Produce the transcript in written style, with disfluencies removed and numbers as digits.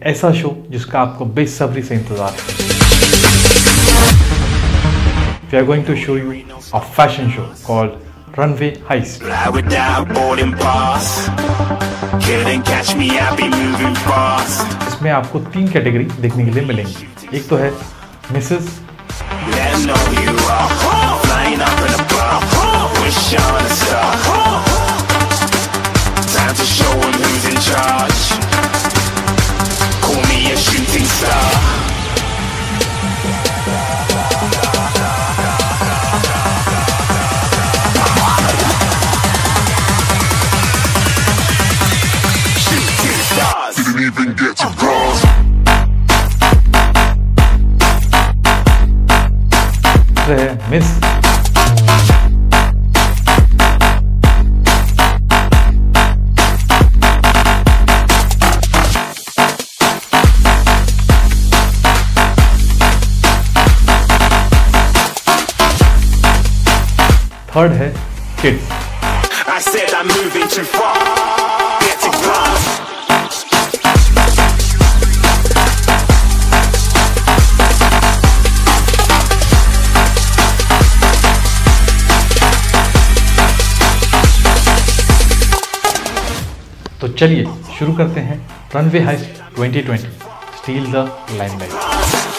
ऐसा शो जिसका आपको बेसब्री से इंतजार है। We are going to show you a fashion show called Runway Heist. इसमें आपको 3 कैटेगरी देखने के लिए मिलेंगी। एक तो है Mrs, even get to bronze. Miss, third है kids. I said I'm moving too far. Get to bronze. तो चलिए शुरू करते हैं runway heist 2020 steal the limelight.